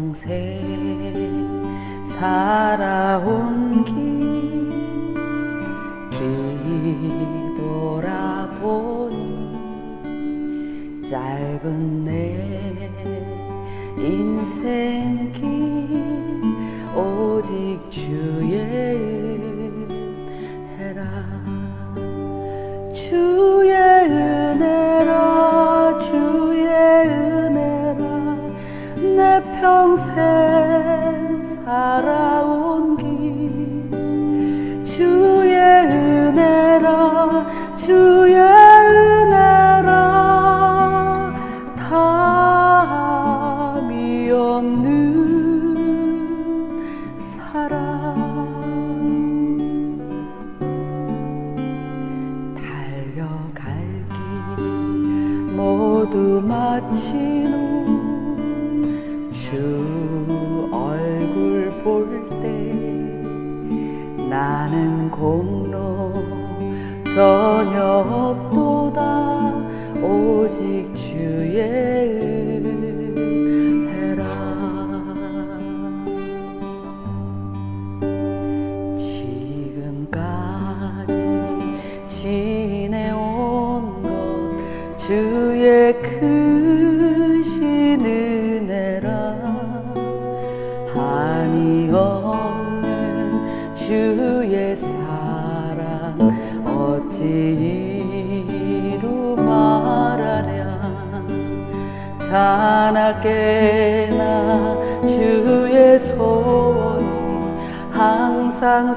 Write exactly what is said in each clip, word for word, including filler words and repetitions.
평생 살아온 길 뒤돌아보니 짧은 내 인생길 오직 주의 은혜라. 주의 은혜라 주의 은혜라 내 평생 살아온 길 주의 은혜라 주의 은혜라 담이 없는 사랑 달려갈 길 모두 마친 후 주 얼굴 볼 때 나는 공로 전혀 없도다 오직 주의 은혜라. 지금까지 지내온 것 주의 크신 은혜라. 한이 없는 주의 사랑 어찌 이루 말하랴. 자나깨나 주의 손이 항상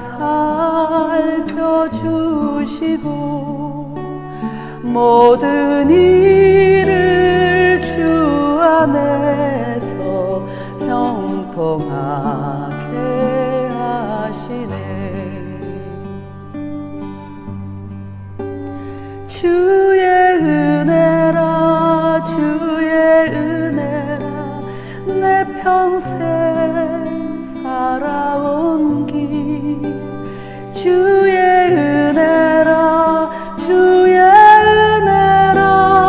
살펴주시고 모든 일을 주 안에서 형통하게 하시네. 주의 은혜라 주의 은혜라 내 평생 살아온 길 주의 은혜라 주의 은혜라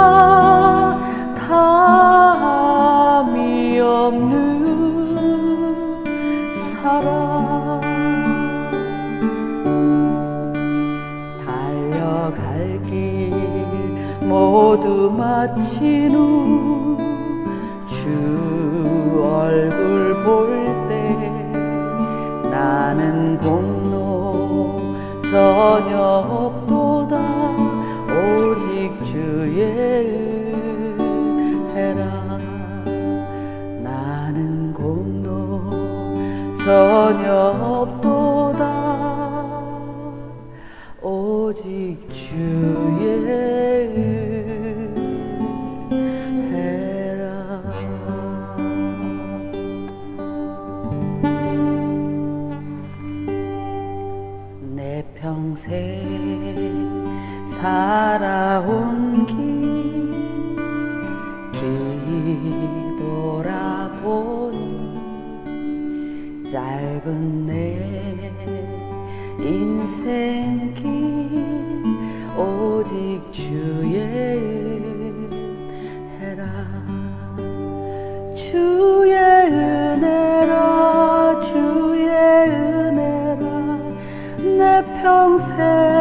담이 없는 사랑 달려갈 길 모두 마친 후 주 얼굴 볼 때 나는 공로 전혀 없도다 오직 주의 은혜라. 나는 공로 전혀 없도다 오직 주의 은혜라. 내 평생 살아온 길 뒤돌아보니 짧은 내 인생길 오직 주의 은혜라. 주의 은혜라 주의 은혜라 내 평생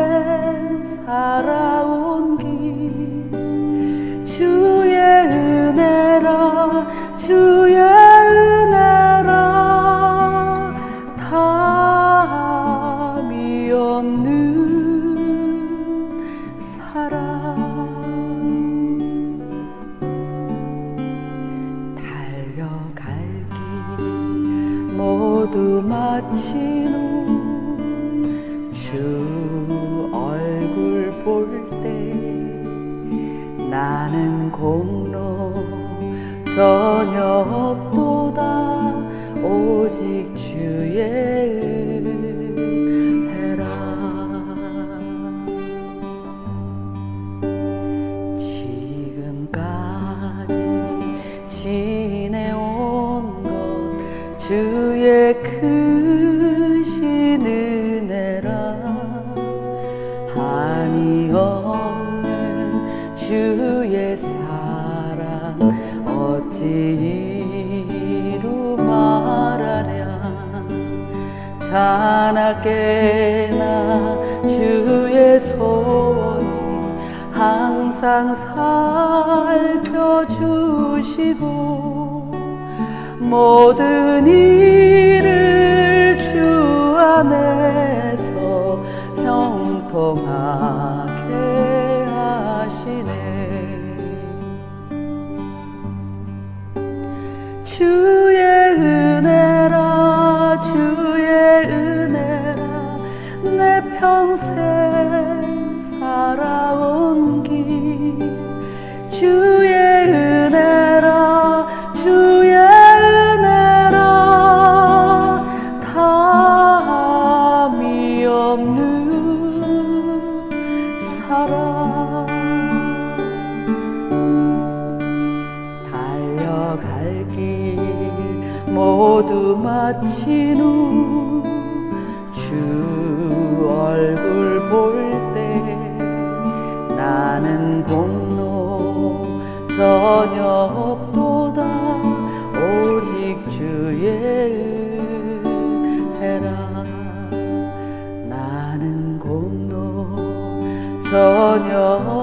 살아온 길 주의 은혜라 주의 은혜라 담이 없는 사랑 달려갈 길 모두 마친 후 주 얼굴 볼 때 나는 공로 전혀 없도다 오직 주의 은혜라. 지금까지 지내온 것 주의 크신 은혜라. 한이 없는 주의 사랑 어찌 이루 말 자나깨나 주의 손이 항상 살펴주시고 모든 일을 주 안에서 형통하게 하시네. 주의 은혜라 주의 은혜라 내 평생 살아온 길 주의 은혜라 주의 은혜라 담이 없는 사랑 달려갈 길 모두 마친 후 주 얼굴 볼 때 나는 공로 전혀 없도다 오직 주의 은혜라. 나는 공로 전혀